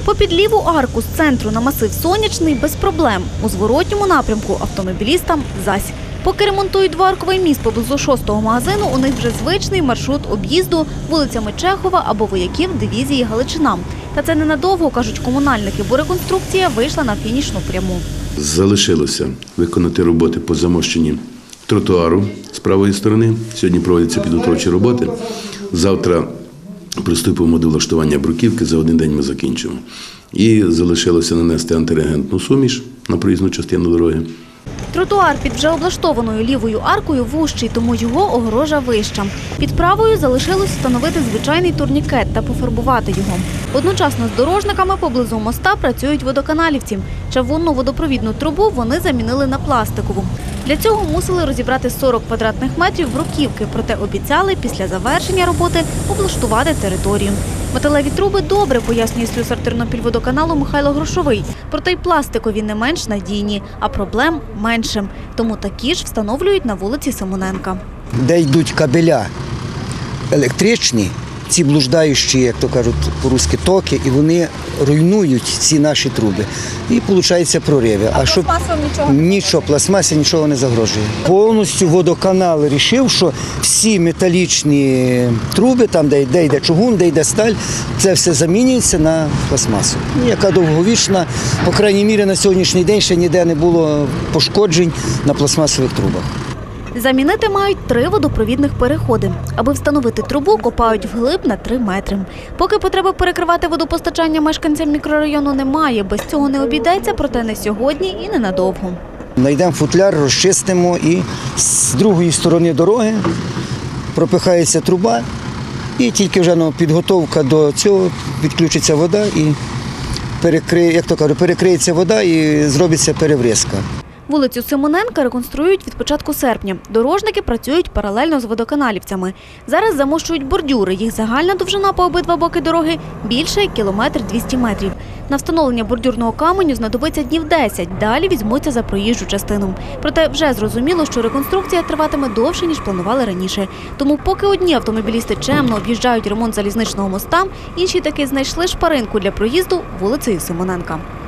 Попід ліву арку з центру на масив Сонячний без проблем. У зворотньому напрямку автомобілістам зась. Поки ремонтують двоарковий міст поблизу 6-го магазину, у них вже звичний маршрут об'їзду вулицями Чехова або вояків дивізії Галичина. Та це ненадовго, кажуть комунальники, бо реконструкція вийшла на фінішну пряму. Залишилося виконати роботи по замощенні тротуару з правої сторони. Сьогодні проводяться підготовчі роботи. Завтра приступимо до влаштування бруківки, за один день ми закінчимо. І залишилося нанести антирегентну суміш на проїзну частину дороги. Тротуар під вже облаштованою лівою аркою вужчий, тому його огорожа вища. Під правою залишилось встановити звичайний турнікет та пофарбувати його. Одночасно з дорожниками поблизу моста працюють водоканалівці. Чавунну водопровідну трубу вони замінили на пластикову. Для цього мусили розібрати 40 квадратних метрів бруківки, проте обіцяли після завершення роботи облаштувати територію. Металеві труби добре, пояснює слюсар Тернопільводоканалу Михайло Грошовий. Проте й пластикові не менш надійні, а проблем менше. Тому такі ж встановлюють на вулиці Симоненка. Де йдуть кабеля електричні, ці блуждаючі, як то кажуть по-русски, токи, і вони руйнують ці наші труби. І виходить прориви. А пластмасом нічого? Нічого, пластмасі нічого не загрожує. Повністю водоканал вирішив, що всі металічні труби, там де йде чугун, де йде сталь, це все замінюється на пластмасу. Яка довговічна, по крайній мірі на сьогоднішній день ще ніде не було пошкоджень на пластмасових трубах. Замінити мають 3 водопровідних переходи. Аби встановити трубу, копають вглиб на 3 метри. Поки потреби перекривати водопостачання мешканцям мікрорайону немає. Без цього не обійдеться, проте не сьогодні і не надовго. Знайдемо футляр, розчистимо і з другої сторони дороги пропихається труба. І тільки вже підготовка до цього, підключиться вода і перекриється вода і зробиться переврізка. Вулицю Симоненка реконструюють від початку серпня. Дорожники працюють паралельно з водоканалівцями. Зараз замощують бордюри. Їх загальна довжина по обидва боки дороги – більше 1,2 кілометри. На встановлення бордюрного каменю знадобиться днів 10. Далі візьмуться за проїжджу частину. Проте вже зрозуміло, що реконструкція триватиме довше, ніж планували раніше. Тому поки одні автомобілісти чемно об'їжджають ремонт залізничного моста, інші таки знайшли шпаринку для проїзду вулицею Симоненка.